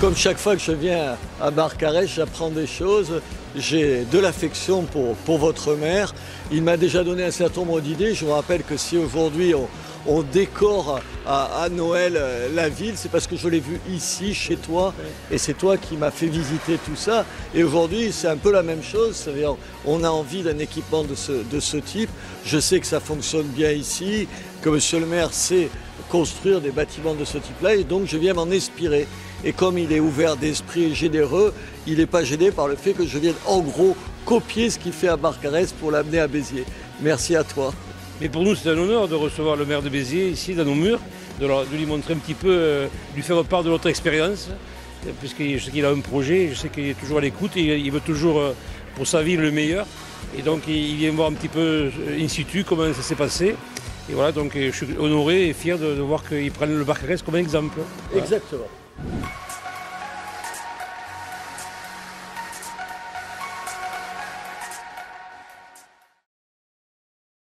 Comme chaque fois que je viens à Barcarès, j'apprends des choses. J'ai de l'affection pour votre maire. Il m'a déjà donné un certain nombre d'idées. Je vous rappelle que si aujourd'hui on décore à Noël la ville, c'est parce que je l'ai vu ici, chez toi, et c'est toi qui m'as fait visiter tout ça. Et aujourd'hui, c'est un peu la même chose, c'est-à-dire on a envie d'un équipement de ce type. Je sais que ça fonctionne bien ici, que monsieur le maire sait construire des bâtiments de ce type-là, et donc je viens m'en inspirer. Et comme il est ouvert d'esprit et généreux, il n'est pas gêné par le fait que je vienne en gros copier ce qu'il fait à Barcarès pour l'amener à Béziers. Merci à toi. Mais pour nous, c'est un honneur de recevoir le maire de Béziers ici dans nos murs, de lui montrer un petit peu, lui faire part de notre expérience, puisque je sais qu'il a un projet, je sais qu'il est toujours à l'écoute et il veut toujours pour sa ville le meilleur. Et donc il vient voir un petit peu in situ comment ça s'est passé. Et voilà, donc je suis honoré et fier de voir qu'ils prennent le Barcarès comme un exemple. Voilà. Exactement.